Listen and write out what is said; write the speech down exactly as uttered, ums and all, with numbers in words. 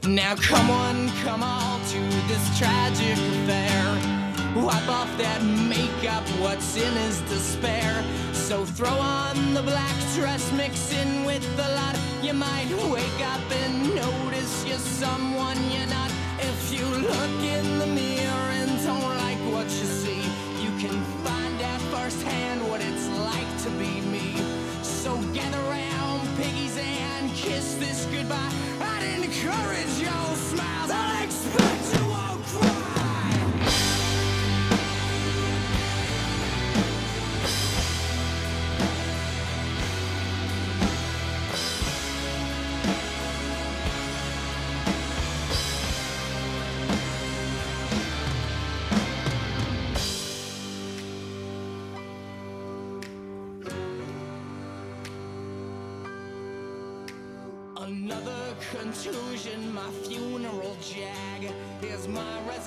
Now come on, come all to this tragic affair. Wipe off that makeup, what's in is despair. So throw on the black dress, mix in with the lot. You might wake up and notice you're someone you're not. If you look in the mirror and don't like what you see, you can find out firsthand what it's like to be me. So gather round, piggies, and kiss this goodbye. I'd encourage your smiles, I'll expect you won't cry. Another contusion, my funeral jag. Here's my